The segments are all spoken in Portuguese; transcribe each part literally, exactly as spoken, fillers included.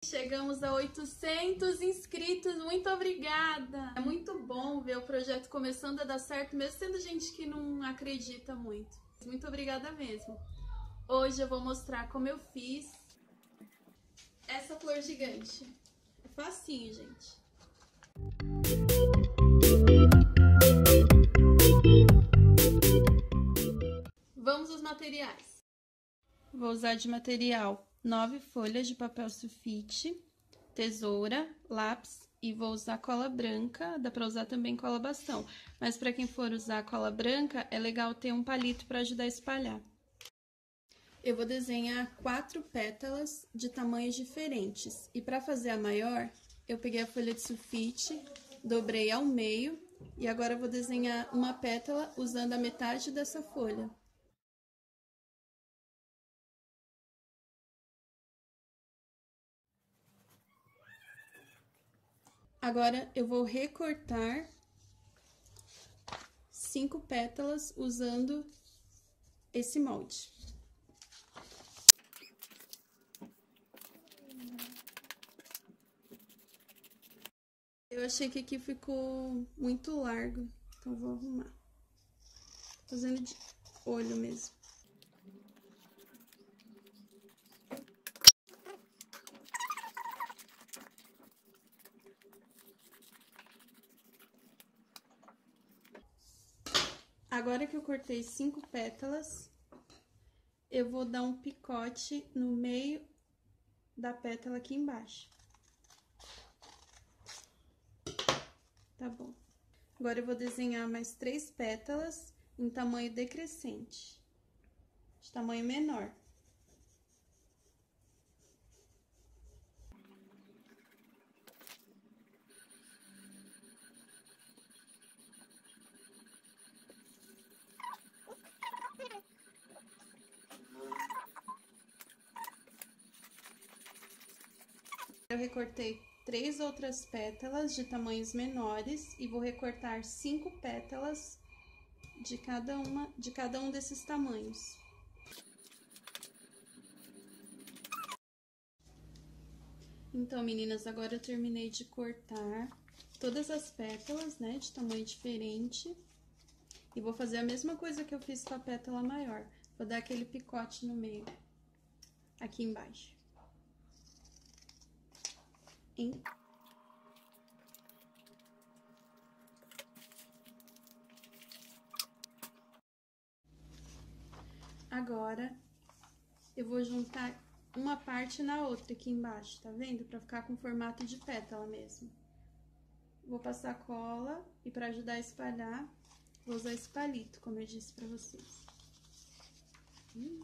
Chegamos a oitocentos inscritos, muito obrigada! É muito bom ver o projeto começando a dar certo, mesmo sendo gente que não acredita muito. Muito obrigada mesmo! Hoje eu vou mostrar como eu fiz essa flor gigante. É facinho, gente. Vamos aos materiais. Vou usar de material nove folhas de papel sulfite, tesoura, lápis e vou usar cola branca. Dá para usar também cola bastão, mas para quem for usar cola branca é legal ter um palito para ajudar a espalhar. Eu vou desenhar quatro pétalas de tamanhos diferentes e para fazer a maior eu peguei a folha de sulfite, dobrei ao meio e agora eu vou desenhar uma pétala usando a metade dessa folha. Agora, eu vou recortar cinco pétalas usando esse molde. Eu achei que aqui ficou muito largo, então vou arrumar. Fazendo de olho mesmo. Agora que eu cortei cinco pétalas, eu vou dar um picote no meio da pétala aqui embaixo. Tá bom. Agora eu vou desenhar mais três pétalas em tamanho decrescente, de tamanho menor. Eu recortei três outras pétalas de tamanhos menores e vou recortar cinco pétalas de cada uma, de cada um desses tamanhos. Então, meninas, agora eu terminei de cortar todas as pétalas, né, de tamanho diferente. E vou fazer a mesma coisa que eu fiz com a pétala maior. Vou dar aquele picote no meio, aqui embaixo. Em... Agora, eu vou juntar uma parte na outra aqui embaixo, tá vendo? Pra ficar com formato de pétala mesmo. Vou passar cola e pra ajudar a espalhar, vou usar esse palito, como eu disse pra vocês. Hum.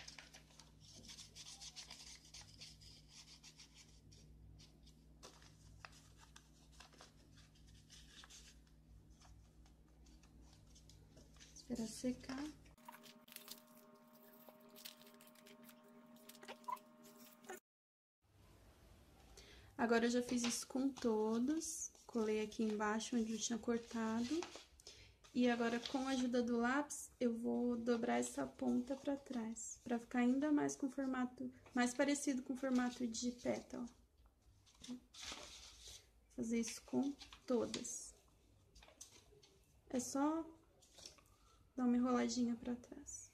Esperar secar. Agora eu já fiz isso com todos, colei aqui embaixo onde eu tinha cortado. E agora, com a ajuda do lápis, eu vou dobrar essa ponta pra trás, pra ficar ainda mais com formato, mais parecido com o formato de pétala. Vou fazer isso com todas. É só dar uma enroladinha pra trás.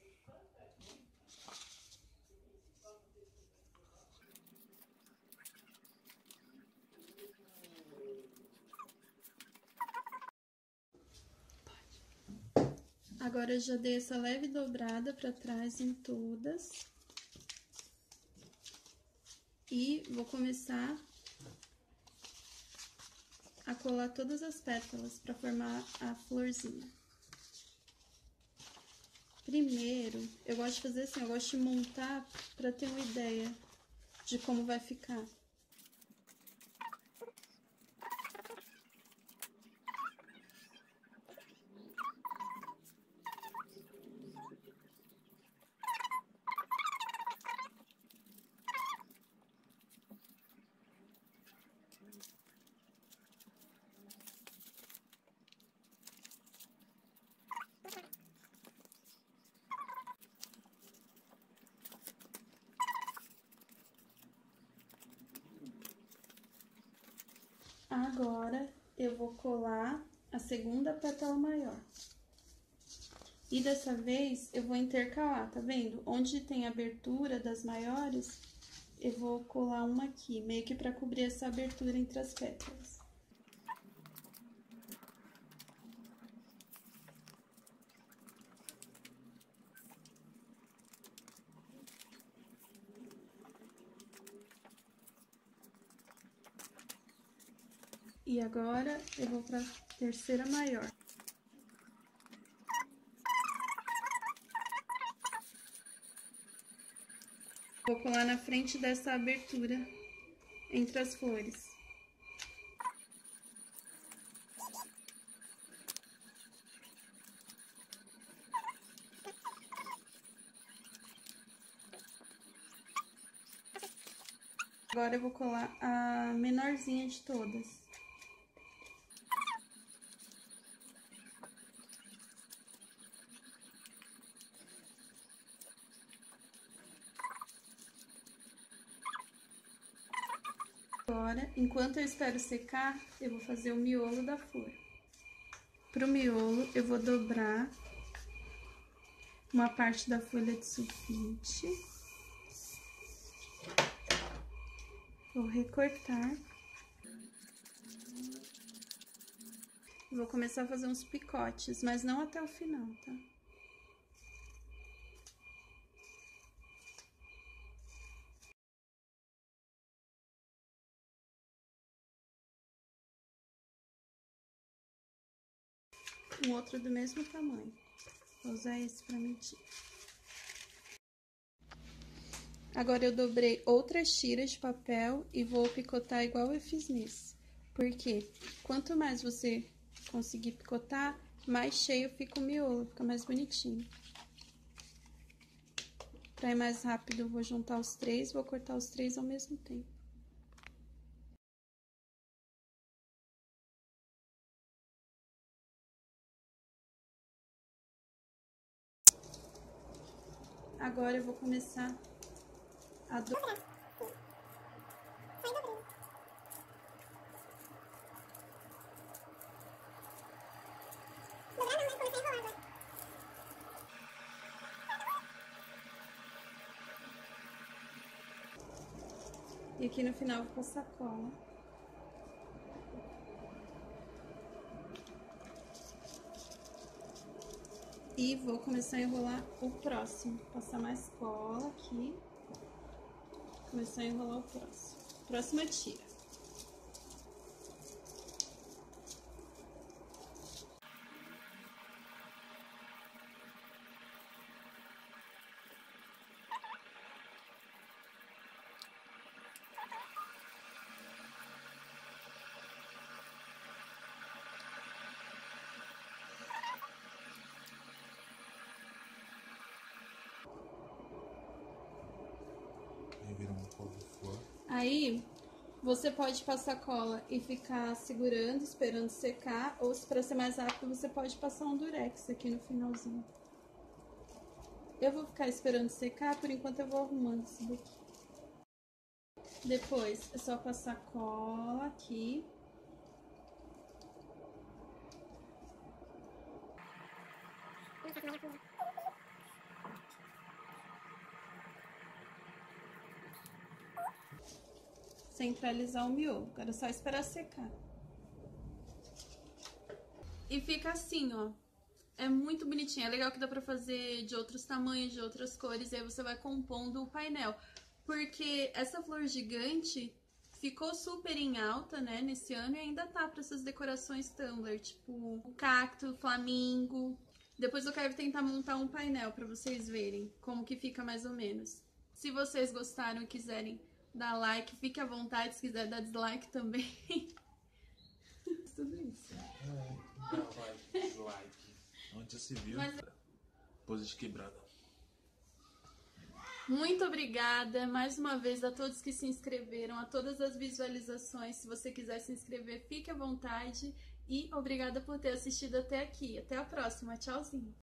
Agora, eu já dei essa leve dobrada pra trás em todas. E vou começar a colar todas as pétalas pra formar a florzinha. Primeiro, eu gosto de fazer assim, eu gosto de montar pra ter uma ideia de como vai ficar. Agora, eu vou colar a segunda pétala maior. E dessa vez, eu vou intercalar, tá vendo? Onde tem abertura das maiores, eu vou colar uma aqui, meio que pra cobrir essa abertura entre as pétalas. E agora, eu vou pra terceira maior. Vou colar na frente dessa abertura entre as flores. Agora eu vou colar a menorzinha de todas. Agora, enquanto eu espero secar, eu vou fazer o miolo da flor. Pro miolo, eu vou dobrar uma parte da folha de sulfite. Vou recortar. Vou começar a fazer uns picotes, mas não até o final, tá? Um outro do mesmo tamanho. Vou usar esse pra medir. Agora eu dobrei outras tiras de papel e vou picotar igual eu fiz nesse. Porque quanto mais você conseguir picotar, mais cheio fica o miolo, fica mais bonitinho. Pra ir mais rápido, eu vou juntar os três, vou cortar os três ao mesmo tempo. Agora eu vou começar a dobrar. E aqui no final eu vou passar cola. E vou começar a enrolar o próximo. Passar mais cola aqui. Começar a enrolar o próximo. Próxima tira. Aí, você pode passar cola e ficar segurando, esperando secar, ou se para ser mais rápido, você pode passar um durex aqui no finalzinho. Eu vou ficar esperando secar, por enquanto eu vou arrumando isso daqui. Depois, é só passar cola aqui. Centralizar o miolo. Agora é só esperar secar. E fica assim, ó. É muito bonitinho. É legal que dá pra fazer de outros tamanhos, de outras cores. E aí você vai compondo o painel. Porque essa flor gigante ficou super em alta, né, nesse ano. E ainda tá pra essas decorações Tumblr. Tipo, o cacto, o flamingo. Depois eu quero tentar montar um painel pra vocês verem como que fica mais ou menos. Se vocês gostaram e quiserem dar like, fique à vontade, se quiser dar dislike também. Tudo isso. É, dá like, dislike. Onde já se viu? Mas... pose de quebrada. Muito obrigada mais uma vez a todos que se inscreveram, a todas as visualizações. Se você quiser se inscrever, fique à vontade. E obrigada por ter assistido até aqui. Até a próxima. Tchauzinho.